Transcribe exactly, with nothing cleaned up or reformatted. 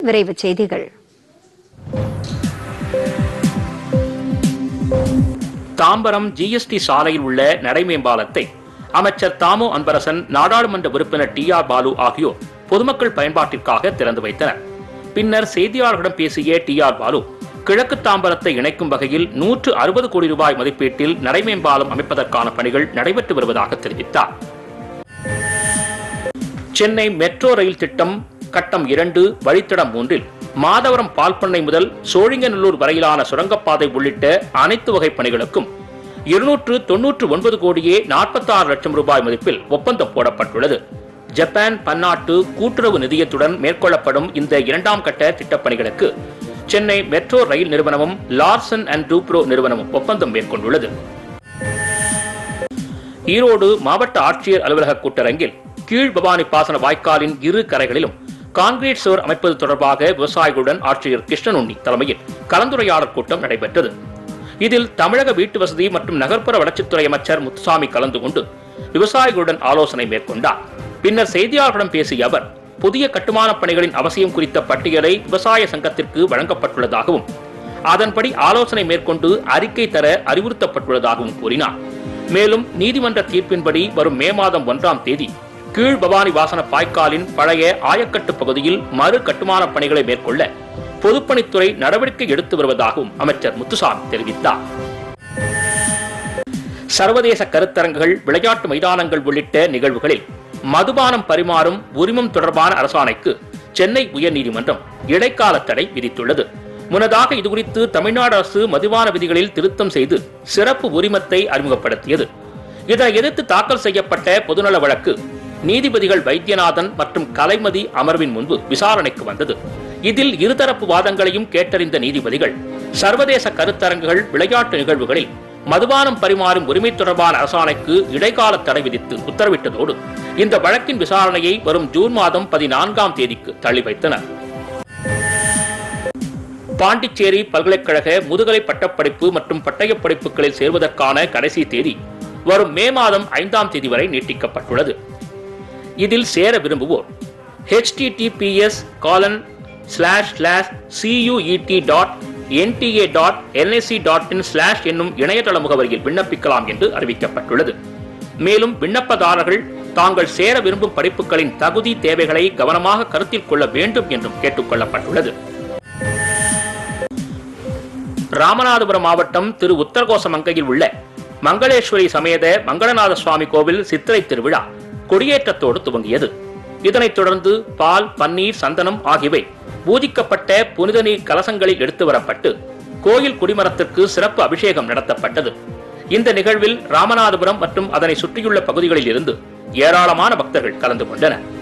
விரைவுச் செய்திகள். தாம்பரம் ஜிஎஸ்டி சாலையில் உள்ள நடைமேம்பாலத்தை அமைச்சர் தாமோ அன்பரசன், நாடாளுமன்ற உறுப்பினர் டி ஆர் பாலு ஆகியோர் பொதுமக்கள் பயன்பாட்டிற்காக திறந்து வைத்தனர். பின்னர் செய்தியாளர்களிடம் பேசிய டி ஆர் பாலு, கிழக்கு தாம்பரத்தை இணைக்கும் வகையில் நூற்று அறுபது கோடி ரூபாய் மதிப்பீட்டில் நடைமேம்பாலம் அமைப்பதற்கான பணிகள் நடைபெற்று வருவதாக தெரிவித்தார். சென்னை மெட்ரோ ரயில் திட்டம் கட்டம் இரண்டு வழித்தடம் மூன்றில் மாதவரம் பால்பண்ணை முதல் சோழிங்கநல்லூர் வரையிலான சுரங்கப்பாதை உள்ளிட்ட அனைத்து வகை பணிகளுக்கும் இருநூற்று தொன்னூற்று ஒன்பது கோடியே நாற்பத்தி ஆறு லட்சம் ரூபாய் மதிப்பில் ஒப்பந்தம் போடப்பட்டுள்ளது. ஜப்பான் பன்னாட்டு கூட்டுறவு நிதியத்துடன் மேற்கொள்ளப்படும் இந்த இரண்டாம் கட்ட திட்டப்பணிகளுக்கு சென்னை மெட்ரோ ரயில் நிறுவனமும் லார்சன் அண்ட் டூப்ரோ நிறுவனமும் ஒப்பந்தம் மேற்கொண்டுள்ளது. ஈரோடு மாவட்ட ஆட்சியர் அலுவலக கூட்டரங்கில் கீழ்பவானி பாசன வாய்க்காலின் இரு கரைகளிலும் கான்கிரீட் சுவர் அமைப்பது தொடர்பாக விவசாயிகளுடன் ஆட்சியர் கிருஷ்ணனுண்ணி தலைமையில் கலந்துரையாடல் கூட்டம் நடைபெற்றது. இதில் தமிழக வீட்டு வசதி மற்றும் நகர்ப்புற வளர்ச்சித்துறை அமைச்சர் முத்துசாமி கலந்து கொண்டு விவசாயிகளுடன் ஆலோசனை மேற்கொண்டார். பின்னர் செய்தியாளர்களிடம் பேசிய அவர், புதிய கட்டுமான பணிகளின் அவசியம் குறித்த பட்டியலை விவசாய சங்கத்திற்கு வழங்கப்பட்டுள்ளதாகவும் அதன்படி ஆலோசனை மேற்கொண்டு அறிக்கை தர அறிவுறுத்தப்பட்டுள்ளதாகவும் கூறினார். மேலும் நீதிமன்ற தீர்ப்பின்படி வரும் மே மாதம் ஒன்றாம் தேதி கீழ்பவானி வாசன பாய்க்காலின் பழைய ஆயக்கட்டு பகுதியில் மறு கட்டுமான பணிகளை மேற்கொள்ள பொதுப்பணித்துறை நடவடிக்கை எடுத்து வருவதாகவும் அமைச்சர் முத்துசாமி தெரிவித்தார். சர்வதேச கருத்தரங்குகள், விளையாட்டு மைதானங்கள் உள்ளிட்ட நிகழ்வுகளில் மதுபானம் பரிமாறும் உரிமம் தொடர்பான அரசாணைக்கு சென்னை உயர்நீதிமன்றம் இடைக்கால தடை விதித்துள்ளது. முன்னதாக இதுகுறித்து தமிழ்நாடு அரசு மதுபான விதிகளில் திருத்தம் செய்து சிறப்பு உரிமத்தை அறிமுகப்படுத்தியது. இதனை எதிர்த்து தாக்கல் செய்யப்பட்ட பொதுநல வழக்கு நீதிபதிகள் வைத்தியநாதன் மற்றும் கலைமதி அமர்வின் முன்பு விசாரணைக்கு வந்தது. இதில் இருதரப்பு வாதங்களையும் கேட்டறிந்த நீதிபதிகள் சர்வதேச கருத்தரங்குகள், விளையாட்டு நிகழ்வுகளில் மதுபானம் பரிமாறும் உரிமை தொடர்பான அரசாணைக்கு இடைக்கால தடை விதித்து உத்தரவிட்டதோடு இந்த வழக்கின் விசாரணையை வரும் ஜூன் மாதம் பதினான்காம் தேதிக்கு தள்ளி வைத்தனர். பாண்டிச்சேரி பல்கலைக்கழக முதுகலை பட்டப்படிப்பு மற்றும் பட்டயப் படிப்புகளில் சேர்வதற்கான கடைசி தேதி வரும் மே மாதம் ஐந்தாம் தேதி வரை நீட்டிக்கப்பட்டுள்ளது. இதில் சேர விரும்புவோர் H T T P S colon slash slash CUET dot NTA dot NIC dot in slash என்னும் இணையதள முகவரியில் விண்ணப்பிக்கலாம் என்று அறிவிக்கப்பட்டுள்ளது. மேலும் விண்ணப்பதாரர்கள் தாங்கள் சேர விரும்பும் படிப்புகளின் தகுதி தேவைகளை கவனமாக கருத்தில் கொள்ள வேண்டும் என்றும் கேட்டுக் கொள்ளப்பட்டுள்ளது. ராமநாதபுரம் மாவட்டம் திரு உத்தரகோசமங்கையில் உள்ள மங்களேஸ்வரி சமேத மங்களநாத சுவாமி கோவில் சித்திரை திருவிழா கொடியேற்றத்தோடு துவங்கியது. இதனைத் தொடர்ந்து பால், பன்னீர், சந்தனம் ஆகியவை பூஜிக்கப்பட்ட புனித நீர் கலசங்களில் எடுத்து வரப்பட்டு கோயில் குடிமரத்திற்கு சிறப்பு அபிஷேகம் நடத்தப்பட்டது. இந்த நிகழ்வில் ராமநாதபுரம் மற்றும் அதனை சுற்றியுள்ள பகுதிகளில் இருந்து ஏராளமான பக்தர்கள் கலந்து கொண்டனர்.